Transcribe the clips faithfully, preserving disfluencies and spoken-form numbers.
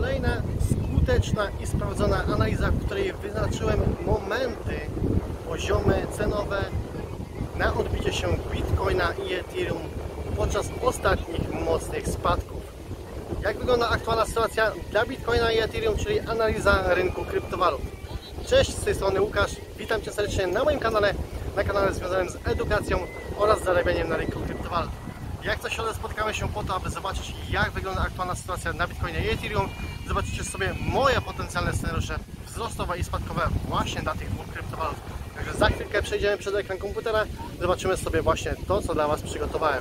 kolejna skuteczna i sprawdzona analiza, w której wyznaczyłem momenty, poziomy cenowe na odbicie się Bitcoina i Ethereum podczas ostatnich mocnych spadków. Jak wygląda aktualna sytuacja dla Bitcoina i Ethereum, czyli analiza rynku kryptowalut. Cześć, z tej strony Łukasz, witam Cię serdecznie na moim kanale, na kanale związanym z edukacją oraz zarabianiem na rynku kryptowalut. Jak co środę spotkamy się po to, aby zobaczyć, jak wygląda aktualna sytuacja na Bitcoinie i Ethereum. Zobaczycie sobie moje potencjalne scenariusze wzrostowe i spadkowe właśnie dla tych dwóch kryptowalut. Także za chwilkę przejdziemy przed ekran komputera, zobaczymy sobie właśnie to, co dla Was przygotowałem.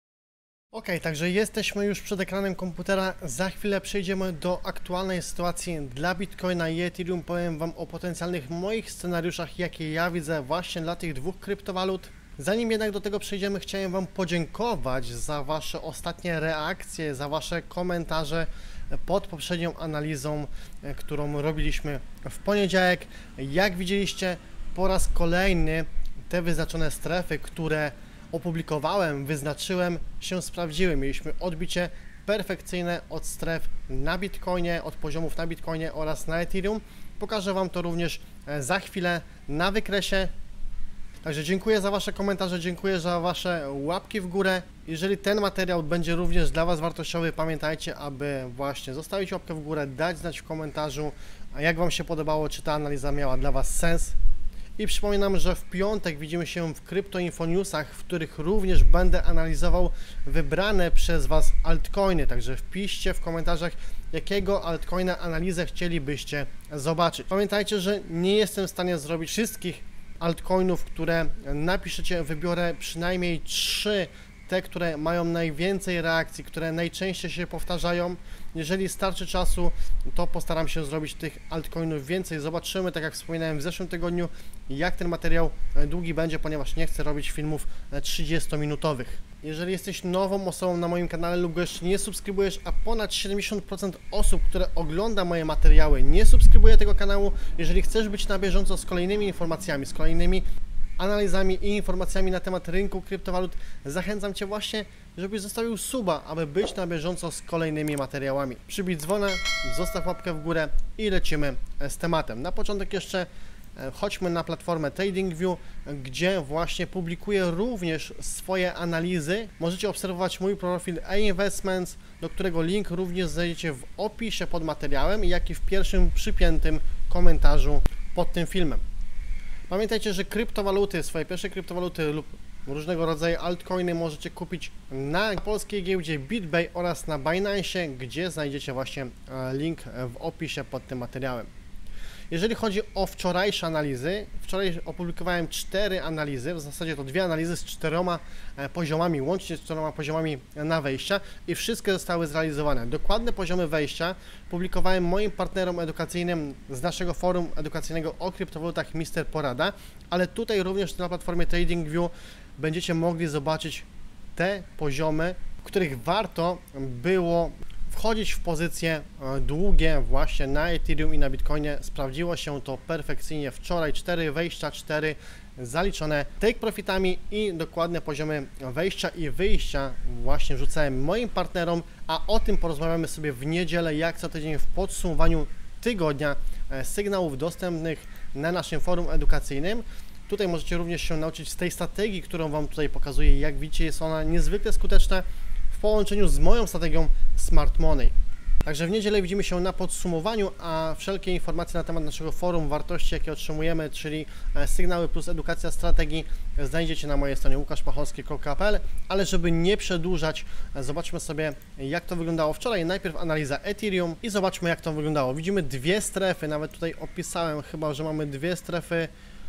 Ok, także jesteśmy już przed ekranem komputera. Za chwilę przejdziemy do aktualnej sytuacji dla Bitcoina i Ethereum. Powiem Wam o potencjalnych moich scenariuszach, jakie ja widzę właśnie dla tych dwóch kryptowalut. Zanim jednak do tego przejdziemy, chciałem Wam podziękować za Wasze ostatnie reakcje, za Wasze komentarze pod poprzednią analizą, którą robiliśmy w poniedziałek. Jak widzieliście, po raz kolejny te wyznaczone strefy, które opublikowałem, wyznaczyłem, się sprawdziły. Mieliśmy odbicie perfekcyjne od stref na Bitcoinie, od poziomów na Bitcoinie oraz na Ethereum. Pokażę Wam to również za chwilę na wykresie. Także dziękuję za Wasze komentarze, dziękuję za Wasze łapki w górę. Jeżeli ten materiał będzie również dla Was wartościowy, pamiętajcie, aby właśnie zostawić łapkę w górę, dać znać w komentarzu, jak Wam się podobało, czy ta analiza miała dla Was sens. I przypominam, że w piątek widzimy się w Crypto Info Newsach, w których również będę analizował wybrane przez Was altcoiny. Także wpiszcie w komentarzach, jakiego altcoina analizę chcielibyście zobaczyć. Pamiętajcie, że nie jestem w stanie zrobić wszystkich altcoinów, które napiszecie. Wybiorę przynajmniej trzy, te, które mają najwięcej reakcji, które najczęściej się powtarzają. Jeżeli starczy czasu, to postaram się zrobić tych altcoinów więcej. Zobaczymy, tak jak wspominałem w zeszłym tygodniu, jak ten materiał długi będzie, ponieważ nie chcę robić filmów trzydziestominutowych. Jeżeli jesteś nową osobą na moim kanale lub go jeszcze nie subskrybujesz, a ponad siedemdziesiąt procent osób, które ogląda moje materiały, nie subskrybuje tego kanału, jeżeli chcesz być na bieżąco z kolejnymi informacjami, z kolejnymi analizami i informacjami na temat rynku kryptowalut, zachęcam Cię właśnie, żebyś zostawił suba, aby być na bieżąco z kolejnymi materiałami. Przybij dzwonę, zostaw łapkę w górę i lecimy z tematem. Na początek jeszcze chodźmy na platformę TradingView, gdzie właśnie publikuję również swoje analizy. Możecie obserwować mój profil A-Investments, do którego link również znajdziecie w opisie pod materiałem, jak i w pierwszym przypiętym komentarzu pod tym filmem. Pamiętajcie, że kryptowaluty, swoje pierwsze kryptowaluty lub różnego rodzaju altcoiny możecie kupić na polskiej giełdzie BitBay oraz na Binance, gdzie znajdziecie właśnie link w opisie pod tym materiałem. Jeżeli chodzi o wczorajsze analizy, wczoraj opublikowałem cztery analizy, w zasadzie to dwie analizy z czteroma poziomami, łącznie z czteroma poziomami na wejścia i wszystkie zostały zrealizowane. Dokładne poziomy wejścia publikowałem moim partnerom edukacyjnym z naszego forum edukacyjnego o kryptowalutach mister Porada, ale tutaj również na platformie TradingView będziecie mogli zobaczyć te poziomy, w których warto było wchodzić w pozycje długie właśnie na Ethereum i na Bitcoinie. Sprawdziło się to perfekcyjnie wczoraj. cztery wejścia, cztery zaliczone take profitami i dokładne poziomy wejścia i wyjścia właśnie rzucałem moim partnerom, a o tym porozmawiamy sobie w niedzielę, jak co tydzień w podsumowaniu tygodnia sygnałów dostępnych na naszym forum edukacyjnym. Tutaj możecie również się nauczyć z tej strategii, którą Wam tutaj pokazuję. Jak widzicie, jest ona niezwykle skuteczna w połączeniu z moją strategią Smart Money. Także w niedzielę widzimy się na podsumowaniu, a wszelkie informacje na temat naszego forum, wartości, jakie otrzymujemy, czyli sygnały plus edukacja strategii, znajdziecie na mojej stronie łukasz pacholski kropka p l. Ale żeby nie przedłużać, zobaczmy sobie, jak to wyglądało wczoraj. Najpierw analiza Ethereum i zobaczmy, jak to wyglądało. Widzimy dwie strefy, nawet tutaj opisałem chyba, że mamy dwie strefy.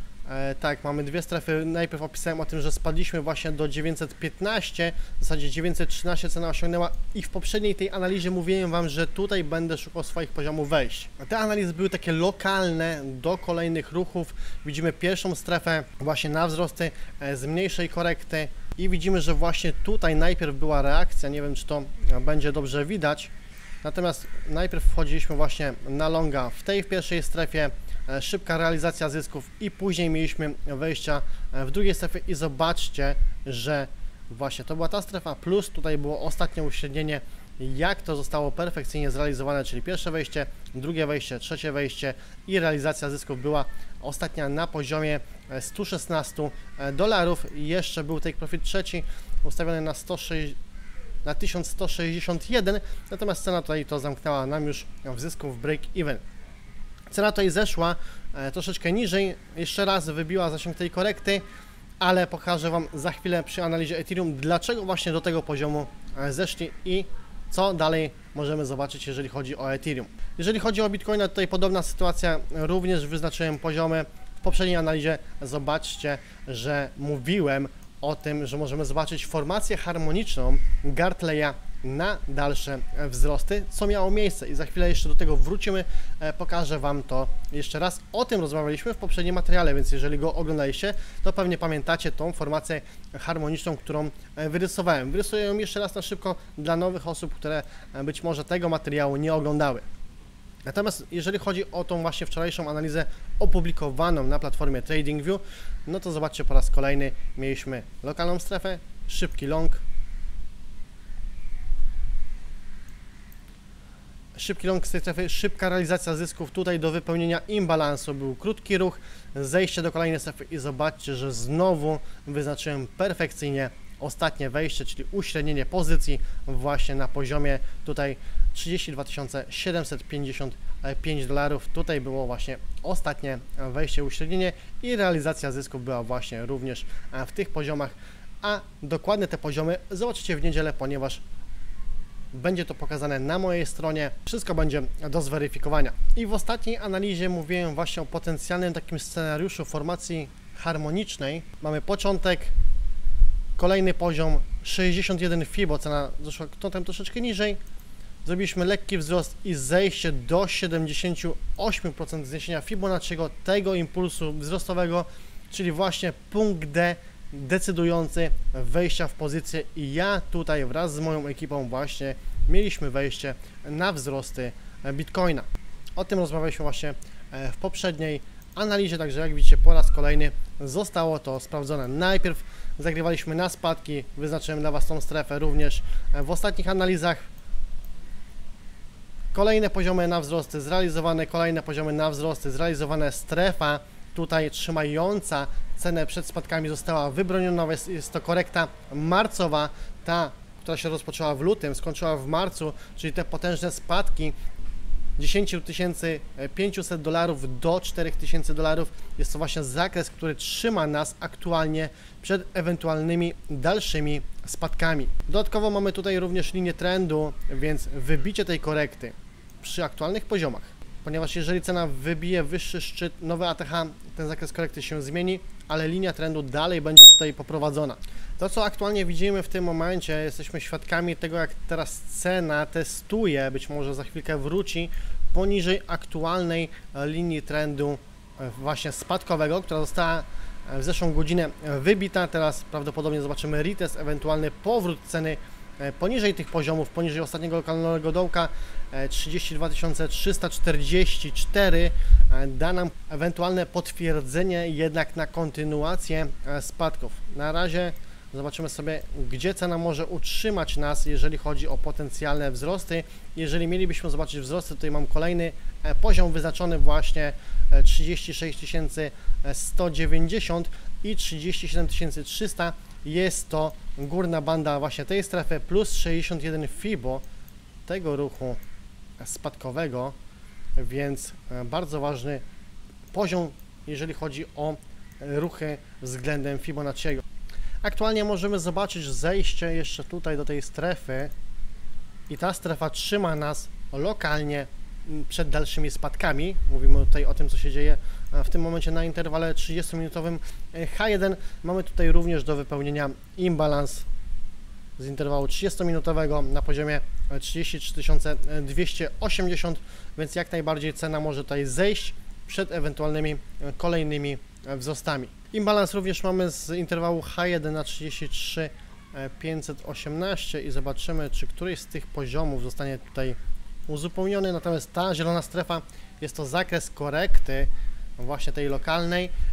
E, tak, mamy dwie strefy. Najpierw opisałem o tym, że spadliśmy właśnie do dziewięćset piętnaście, w zasadzie dziewięćset trzynaście cena osiągnęła i w poprzedniej tej analizie mówiłem Wam, że tutaj będę szukał swoich poziomów wejść. Te analizy były takie lokalne do kolejnych ruchów. Widzimy pierwszą strefę właśnie na wzrosty e, z mniejszej korekty i widzimy, że właśnie tutaj najpierw była reakcja, nie wiem, czy to będzie dobrze widać, natomiast najpierw wchodziliśmy właśnie na longa w tej w pierwszej strefie, szybka realizacja zysków i później mieliśmy wejścia w drugiej strefie i zobaczcie, że właśnie to była ta strefa, plus tutaj było ostatnie uśrednienie jak to zostało perfekcyjnie zrealizowane, czyli pierwsze wejście, drugie wejście, trzecie wejście i realizacja zysków była ostatnia na poziomie stu szesnastu dolarów. Jeszcze był take profit trzeci ustawiony na, sto sześć, na tysiąc sto sześćdziesiąt jeden, natomiast cena tutaj to zamknęła nam już w zysku w break-even. Cena tutaj zeszła e, troszeczkę niżej, jeszcze raz wybiła zasięg tej korekty, ale pokażę Wam za chwilę przy analizie Ethereum, dlaczego właśnie do tego poziomu e, zeszli i co dalej możemy zobaczyć, jeżeli chodzi o Ethereum. Jeżeli chodzi o Bitcoina, tutaj podobna sytuacja, również wyznaczyłem poziomy. W poprzedniej analizie zobaczcie, że mówiłem o tym, że możemy zobaczyć formację harmoniczną Gartleya na dalsze wzrosty, co miało miejsce i za chwilę jeszcze do tego wrócimy, pokażę Wam to jeszcze raz. O tym rozmawialiśmy w poprzednim materiale, więc jeżeli go oglądaliście, to pewnie pamiętacie tą formację harmoniczną, którą wyrysowałem. Wyrysuję ją jeszcze raz na szybko dla nowych osób, które być może tego materiału nie oglądały. Natomiast jeżeli chodzi o tą właśnie wczorajszą analizę opublikowaną na platformie TradingView, no to zobaczcie, po raz kolejny mieliśmy lokalną strefę, szybki long, szybki long z tej strefy, szybka realizacja zysków, tutaj do wypełnienia imbalansu był krótki ruch, zejście do kolejnej strefy i zobaczcie, że znowu wyznaczyłem perfekcyjnie ostatnie wejście, czyli uśrednienie pozycji właśnie na poziomie tutaj trzydzieści dwa tysiące siedemset pięćdziesiąt pięć dolarów. Tutaj było właśnie ostatnie wejście, uśrednienie i realizacja zysków była właśnie również w tych poziomach, a dokładne te poziomy zobaczycie w niedzielę, ponieważ będzie to pokazane na mojej stronie, wszystko będzie do zweryfikowania. I w ostatniej analizie mówiłem właśnie o potencjalnym takim scenariuszu formacji harmonicznej. Mamy początek, kolejny poziom sześćdziesiąt jeden Fibo, cena zeszła kątem troszeczkę niżej, zrobiliśmy lekki wzrost i zejście do siedemdziesięciu ośmiu procent zniesienia Fibonacciego, tego impulsu wzrostowego, czyli właśnie punkt D decydujący wejścia w pozycję i ja tutaj wraz z moją ekipą właśnie mieliśmy wejście na wzrosty Bitcoina. O tym rozmawialiśmy właśnie w poprzedniej analizie, także jak widzicie, po raz kolejny zostało to sprawdzone. Najpierw zagrywaliśmy na spadki, wyznaczyłem dla Was tą strefę również w ostatnich analizach. Kolejne poziomy na wzrosty zrealizowane, kolejne poziomy na wzrosty zrealizowane, strefa tutaj trzymająca cenę przed spadkami została wybroniona, jest to korekta marcowa, ta, która się rozpoczęła w lutym, skończyła w marcu, czyli te potężne spadki dziesięć tysięcy pięćset dolarów do czterech tysięcy dolarów, jest to właśnie zakres, który trzyma nas aktualnie przed ewentualnymi dalszymi spadkami. Dodatkowo mamy tutaj również linię trendu, więc wybicie tej korekty przy aktualnych poziomach, ponieważ jeżeli cena wybije wyższy szczyt, nowy A T H, ten zakres korekty się zmieni, ale linia trendu dalej będzie tutaj poprowadzona. To, co aktualnie widzimy w tym momencie, jesteśmy świadkami tego, jak teraz cena testuje, być może za chwilkę wróci poniżej aktualnej linii trendu właśnie spadkowego, która została w zeszłą godzinę wybita. Teraz prawdopodobnie zobaczymy retest, ewentualny powrót ceny poniżej tych poziomów, poniżej ostatniego lokalnego dołka trzydzieści dwa tysiące trzysta czterdzieści cztery da nam ewentualne potwierdzenie jednak na kontynuację spadków. Na razie zobaczymy sobie, gdzie cena może utrzymać nas, jeżeli chodzi o potencjalne wzrosty. Jeżeli mielibyśmy zobaczyć wzrosty, tutaj mam kolejny poziom wyznaczony właśnie trzydzieści sześć tysięcy sto dziewięćdziesiąt i trzydzieści siedem tysięcy trzysta. Jest to górna banda właśnie tej strefy plus sześćdziesiąt jeden Fibo tego ruchu spadkowego, więc bardzo ważny poziom, jeżeli chodzi o ruchy względem Fibonacciego. Aktualnie możemy zobaczyć zejście jeszcze tutaj do tej strefy i ta strefa trzyma nas lokalnie przed dalszymi spadkami. Mówimy tutaj o tym, co się dzieje w tym momencie na interwale trzydziestominutowym H jeden. Mamy tutaj również do wypełnienia imbalans z interwału trzydziestominutowego na poziomie trzydzieści trzy tysiące dwieście osiemdziesiąt, więc jak najbardziej cena może tutaj zejść przed ewentualnymi kolejnymi wzrostami. Imbalans również mamy z interwału H jeden na trzydzieści trzy tysiące pięćset osiemnaście i zobaczymy, czy któryś z tych poziomów zostanie tutaj uzupełniony. Natomiast ta zielona strefa jest to zakres korekty właśnie tej lokalnej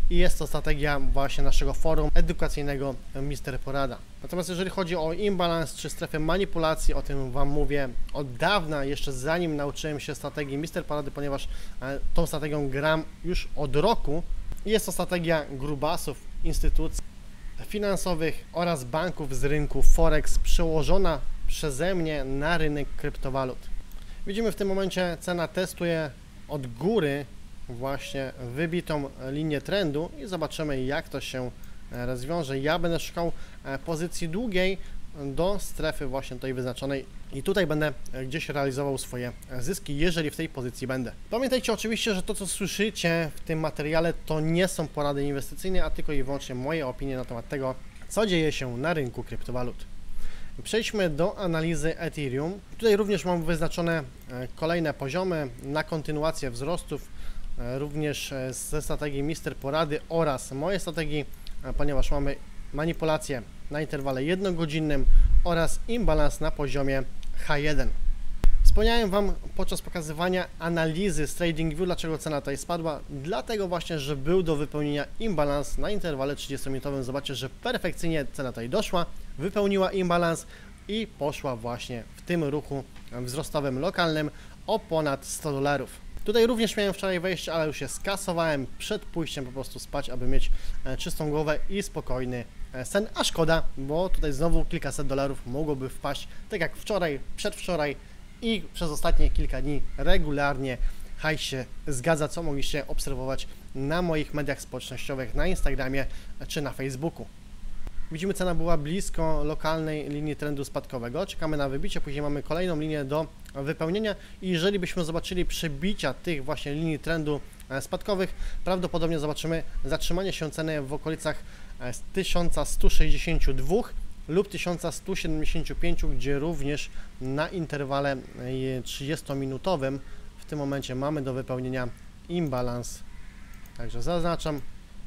i jest to strategia właśnie naszego forum edukacyjnego mister Porada. Natomiast jeżeli chodzi o imbalans czy strefę manipulacji, o tym Wam mówię od dawna, jeszcze zanim nauczyłem się strategii mister Porady, ponieważ tą strategią gram już od roku. Jest to strategia grubasów, instytucji finansowych oraz banków z rynku Forex przełożona przeze mnie na rynek kryptowalut. Widzimy w tym momencie cena testuje od góry właśnie wybitą linię trendu i zobaczymy, jak to się rozwiąże. Ja będę szukał pozycji długiej do strefy właśnie tutaj wyznaczonej i tutaj będę gdzieś realizował swoje zyski, jeżeli w tej pozycji będę. Pamiętajcie oczywiście, że to, co słyszycie w tym materiale, to nie są porady inwestycyjne, a tylko i wyłącznie moje opinie na temat tego, co dzieje się na rynku kryptowalut. Przejdźmy do analizy Ethereum. Tutaj również mam wyznaczone kolejne poziomy na kontynuację wzrostów, również ze strategii mister Porady oraz mojej strategii, ponieważ mamy manipulację na interwale jednogodzinnym oraz imbalans na poziomie H jeden. Wspomniałem Wam podczas pokazywania analizy z TradingView, dlaczego cena tutaj spadła. Dlatego właśnie, że był do wypełnienia imbalans na interwale trzydziestominutowym. Zobaczcie, że perfekcyjnie cena tutaj doszła, wypełniła imbalans i poszła właśnie w tym ruchu wzrostowym lokalnym o ponad sto dolarów. Tutaj również miałem wczoraj wejście, ale już je skasowałem przed pójściem po prostu spać, aby mieć czystą głowę i spokojny sen, a szkoda, bo tutaj znowu kilkaset dolarów mogłoby wpaść, tak jak wczoraj, przedwczoraj i przez ostatnie kilka dni regularnie hajs się zgadza, co mogliście obserwować na moich mediach społecznościowych, na Instagramie czy na Facebooku. Widzimy, cena była blisko lokalnej linii trendu spadkowego, czekamy na wybicie, później mamy kolejną linię do wypełnienia i jeżeli byśmy zobaczyli przebicia tych właśnie linii trendu spadkowych, prawdopodobnie zobaczymy zatrzymanie się ceny w okolicach tysiąc sto sześćdziesiąt dwa lub tysiąc sto siedemdziesiąt pięć, gdzie również na interwale trzydziestominutowym w tym momencie mamy do wypełnienia imbalans. Także zaznaczam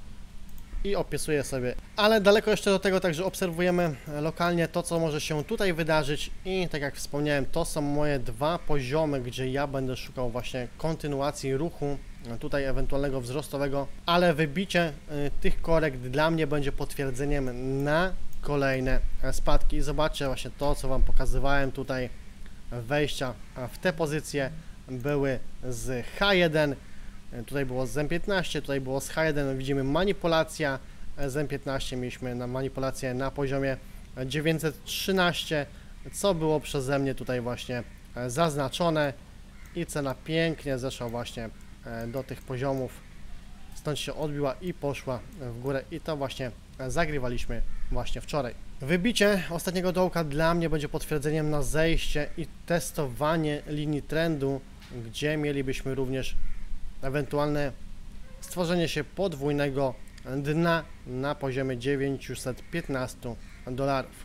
i opisuję sobie, ale daleko jeszcze do tego, także obserwujemy lokalnie to, co może się tutaj wydarzyć i tak jak wspomniałem, to są moje dwa poziomy, gdzie ja będę szukał właśnie kontynuacji ruchu tutaj ewentualnego wzrostowego, ale wybicie y, tych korekt dla mnie będzie potwierdzeniem na kolejne spadki i zobaczcie właśnie to, co Wam pokazywałem tutaj, wejścia w te pozycje były z H jeden, tutaj było z M piętnaście, tutaj było z H jeden, widzimy manipulacja, z M piętnaście mieliśmy na manipulację na poziomie dziewięćset trzynaście, co było przeze mnie tutaj właśnie zaznaczone i cena pięknie zeszła właśnie do tych poziomów, stąd się odbiła i poszła w górę i to właśnie zagrywaliśmy właśnie wczoraj. Wybicie ostatniego dołka dla mnie będzie potwierdzeniem na zejście i testowanie linii trendu, gdzie mielibyśmy również ewentualne stworzenie się podwójnego dna na poziomie dziewięćset piętnaście dolarów.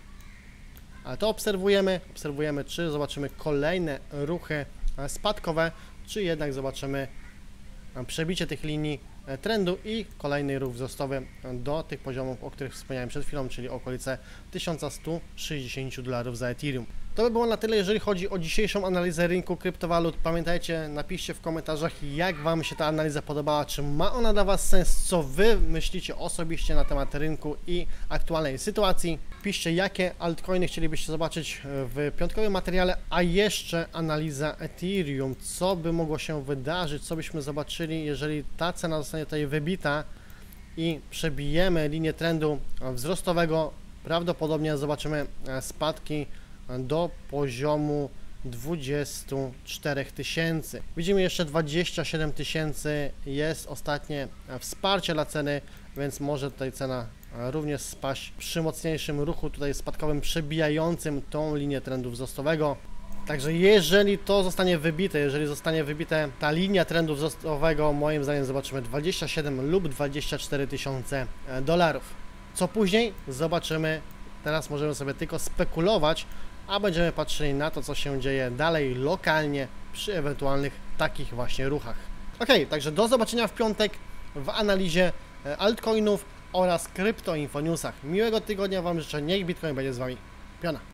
Ale to obserwujemy, obserwujemy, czy zobaczymy kolejne ruchy spadkowe, czy jednak zobaczymy przebicie tych linii trendu i kolejny ruch wzrostowy do tych poziomów, o których wspomniałem przed chwilą, czyli okolice tysiąc sto sześćdziesiąt dolarów za Ethereum. To by było na tyle, jeżeli chodzi o dzisiejszą analizę rynku kryptowalut. Pamiętajcie, napiszcie w komentarzach, jak Wam się ta analiza podobała, czy ma ona dla Was sens, co Wy myślicie osobiście na temat rynku i aktualnej sytuacji. Piszcie, jakie altcoiny chcielibyście zobaczyć w piątkowym materiale, a jeszcze analiza Ethereum, co by mogło się wydarzyć, co byśmy zobaczyli, jeżeli ta cena zostanie tutaj wybita i przebijemy linię trendu wzrostowego. Prawdopodobnie zobaczymy spadki do poziomu dwudziestu czterech tysięcy. Widzimy jeszcze dwadzieścia siedem tysięcy, jest ostatnie wsparcie dla ceny, więc może tutaj cena również spaść przy mocniejszym ruchu tutaj spadkowym, przebijającym tą linię trendu wzrostowego. Także jeżeli to zostanie wybite, jeżeli zostanie wybite ta linia trendu wzrostowego, moim zdaniem zobaczymy dwadzieścia siedem lub dwadzieścia cztery tysiące dolarów. Co później? Zobaczymy. Teraz możemy sobie tylko spekulować, a będziemy patrzyli na to, co się dzieje dalej lokalnie przy ewentualnych takich właśnie ruchach. Ok, także do zobaczenia w piątek w analizie altcoinów oraz Crypto Info Newsach. Miłego tygodnia Wam życzę, niech Bitcoin będzie z Wami. Piona.